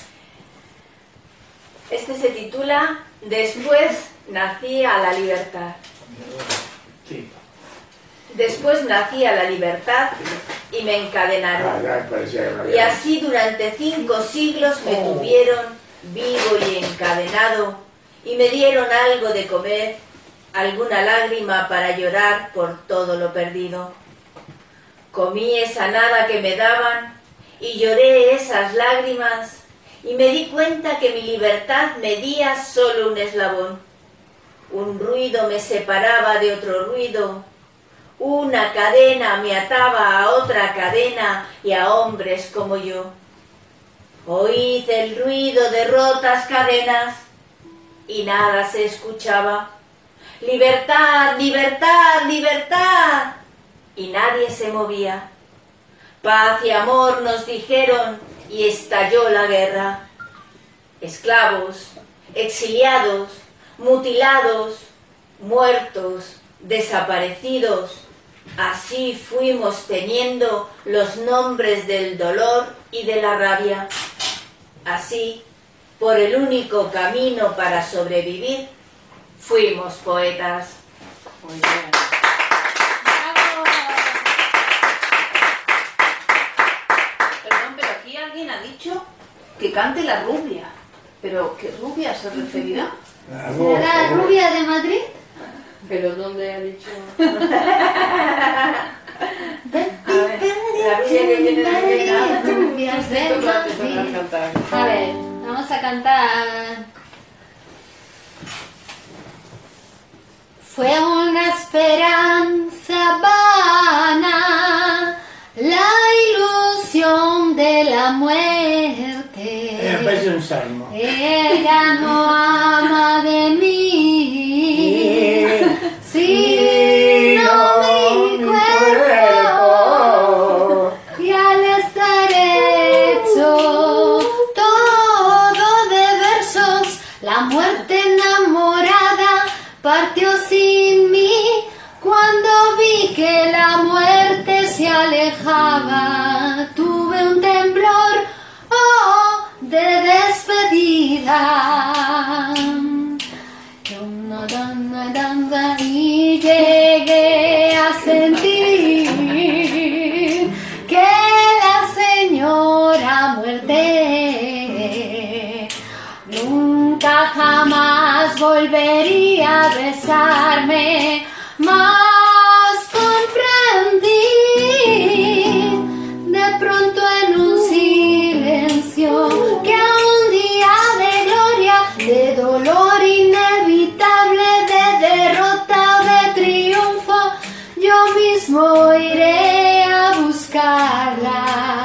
Este se titula Después nací a la libertad. Sí. Después nací a la libertad y me encadenaron. Ah, ya parecía que no había- Y así durante cinco siglos me Oh. tuvieron vivo y encadenado y me dieron algo de comer, alguna lágrima para llorar por todo lo perdido. Comí esa nada que me daban y lloré esas lágrimas y me di cuenta que mi libertad medía solo un eslabón. Un ruido me separaba de otro ruido, una cadena me ataba a otra cadena y a hombres como yo. Oíd el ruido de rotas cadenas y nada se escuchaba. Libertad, libertad, libertad. Y nadie se movía. Paz y amor nos dijeron y estalló la guerra. Esclavos, exiliados, mutilados, muertos, desaparecidos. Así fuimos teniendo los nombres del dolor y de la rabia. Así, por el único camino para sobrevivir, fuimos poetas. Muy bien. Perdón, pero aquí alguien ha dicho que cante la rubia. ¿Pero qué rubia se referirá? La voz, ¿Será la voz. rubia de Madrid? ¿Pero dónde ha dicho? La rubia que viene de Reina. Rubias de Te toca, te toca Madrid. cantar. A ver, vamos a cantar. Fue una esperanza vana, la ilusión de muerte. Me parece un salmo. Ella no ama de mí, sino mi cuerpo. Y al estar hecho todo de versos, la muerte enamorada partió sin mí. Cuando vi que la muerte se alejaba, tuve un temblor, oh, de despedida. Y llegué a sentir que la señora muerte nunca jamás volvería a besarme. Más comprendí de pronto en un silencio que a un día de gloria, de dolor inevitable, de derrota o de triunfo, yo mismo iré a buscarla.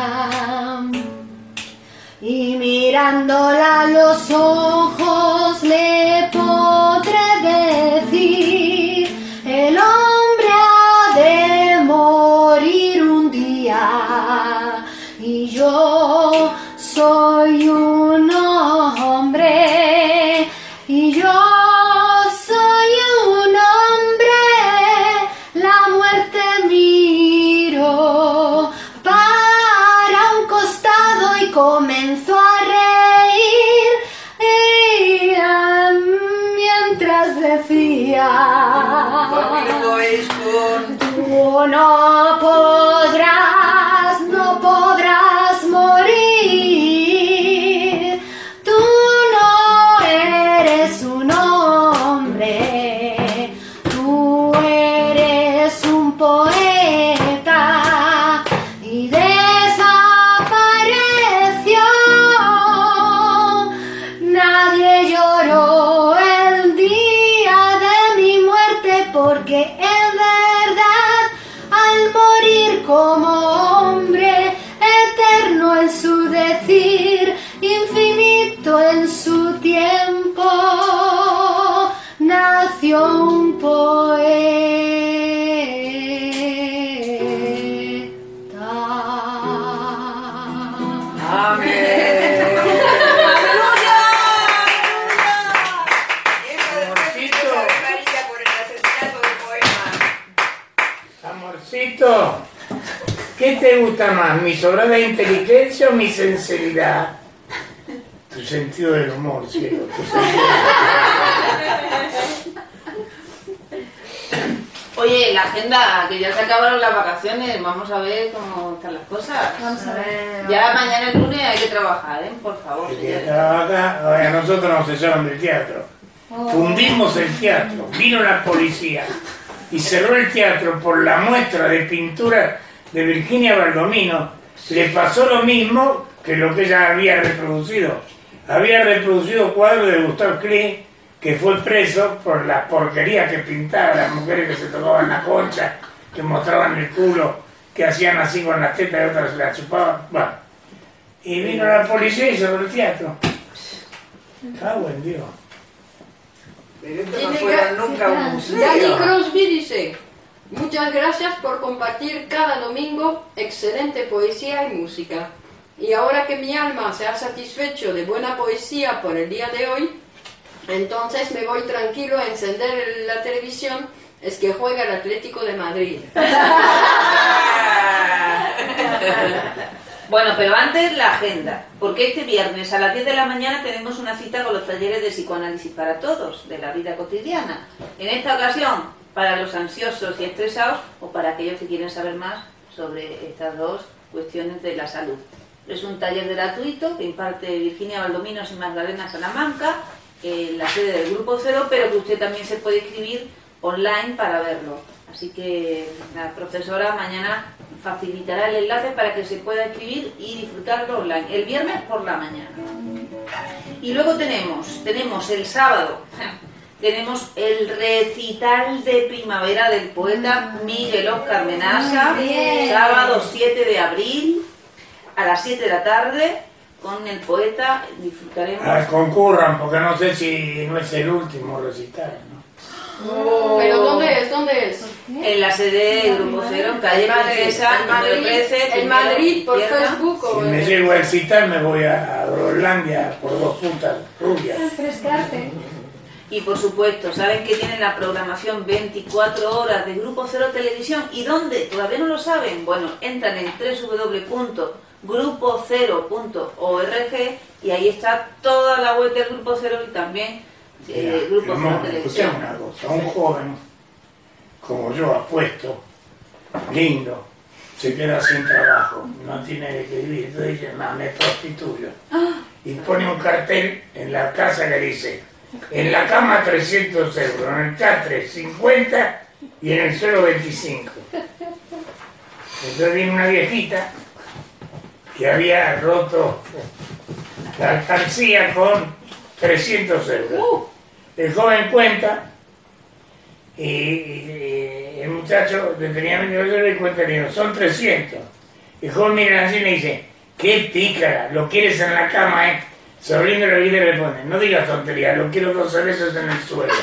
Y mirándola a los ojos le podré decir: el hombre ha de morir un día, y yo soy un hombre, y yo soy un hombre. La muerte miró para un costado y comenzó a reír, y mientras decía: tú no podrás, no podrás morir, tú no eres un hombre, tú eres un poeta. Y desapareció. Nadie lloró el día de mi muerte, porque en verdad al morir como hombre, eterno en su decir, infinito en su tiempo, nació un poeta. Amén. Amorcito, ¿qué te gusta más, mi sobrada inteligencia o mi sinceridad? Tu sentido del humor, cielo, tu sentido Oye, la agenda, que ya se acabaron las vacaciones, vamos a ver cómo están las cosas. Vamos a ver. Ya mañana el lunes hay que trabajar, ¿eh? Por favor. del... señores. A nosotros nos cesaron del teatro. Fundimos el teatro, vino la policía y cerró el teatro por la muestra de pintura de Virginia Baldomino. Le pasó lo mismo que lo que ella había reproducido. Había reproducido cuadros de Gustave Klimt, que fue preso por la porquería que pintaba, las mujeres que se tocaban la concha, que mostraban el culo, que hacían así con las tetas y otras se las chupaban. Bueno, y vino la policía y cerró el teatro. Cago en Dios. Pero esto no fueron nunca a un Danny museo. Crosby dice: muchas gracias por compartir cada domingo excelente poesía y música. Y ahora que mi alma se ha satisfecho de buena poesía por el día de hoy, entonces me voy tranquilo a encender la televisión, es que juega el Atlético de Madrid. Bueno, pero antes la agenda, porque este viernes a las diez de la mañana tenemos una cita con los talleres de psicoanálisis para todos, de la vida cotidiana. En esta ocasión, para los ansiosos y estresados, o para aquellos que quieren saber más sobre estas dos cuestiones de la salud. Es un taller gratuito que imparte Virginia Baldomino y Magdalena Salamanca, en la sede del Grupo Cero, pero que usted también se puede inscribir online para verlo. Así que la profesora mañana facilitará el enlace para que se pueda inscribir y disfrutarlo online, el viernes por la mañana. Y luego tenemos, tenemos el sábado, tenemos el recital de primavera del poeta Miguel Óscar Menasa, sábado siete de abril, a las siete de la tarde con el poeta. Disfrutaremos. Ah, concurran, porque no sé si no es el último recital, ¿no? Oh. ¿Pero dónde es? ¿Dónde es? En la sede del Grupo Cero, en calle En Madrid, Princesa, en Madrid, número trece, en primero, Madrid, por izquierda. Facebook o Si me en- llego a excitar me voy a Groenlandia por dos putas rubias. Refrescarte. Y por supuesto, saben que tienen la programación veinticuatro horas de Grupo Cero Televisión. ¿Y dónde? ¿Todavía no lo saben? Bueno, entran en doble u doble u doble u punto grupo cero punto org y ahí está toda la web del Grupo Cero y también eh, Grupo Cero Ramón, Televisión. escuchame una cosa, un joven como yo apuesto, lindo, se queda sin trabajo, no tiene de qué vivir, entonces dice, no, me prostituyo. Y pone un cartel en la casa que dice, en la cama trescientos euros, en el catre cincuenta y en el suelo veinticinco. Entonces viene una viejita que había roto la alcancía con trescientos euros. El joven cuenta y, y- y el muchacho detenidamente le cuenta y le dijo, son trescientos. El joven mira así y le dice, qué pícara, lo quieres en la cama, ¿eh? Sobrino de la vida le pone, no digas tonterías, lo quiero doce veces en el suelo.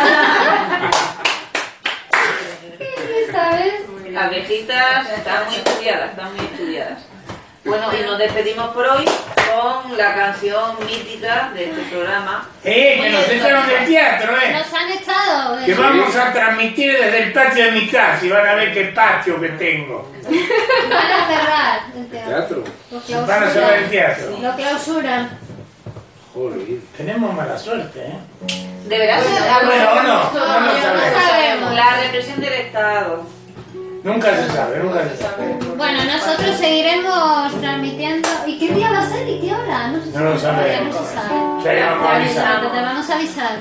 ¿Sabes? Las viejitas están muy estudiadas, están muy estudiadas. Bueno, y nos despedimos por hoy con la canción mítica de este programa. Eh, que nos echaron del teatro, eh. Nos han echado. Que vamos a transmitir desde el patio de mi casa y van a ver qué patio que tengo. Van a cerrar el teatro. Teatro. Lo Van a cerrar el clausuran. teatro. Lo clausuran. Joder. Tenemos mala suerte, ¿eh? Deberá ser Bueno, o no, no lo No sabemos. sabemos. la represión del Estado. Nunca se sabe, nunca se sabe. Bueno, nosotros seguiremos transmitiendo. ¿Y qué día va a ser y qué hora? No, sé No lo todavía sabemos. no se sabe. Ya le vamos a avisar. Pero te vamos a avisar.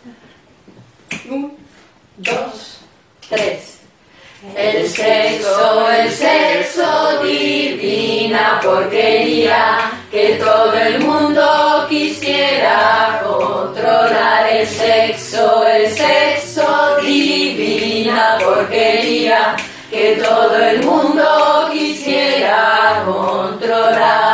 Dos, tres. El sexo, el sexo, divina porquería, que todo el mundo quisiera controlar. El sexo, el sexo, divina porquería, que todo el mundo quisiera controlar.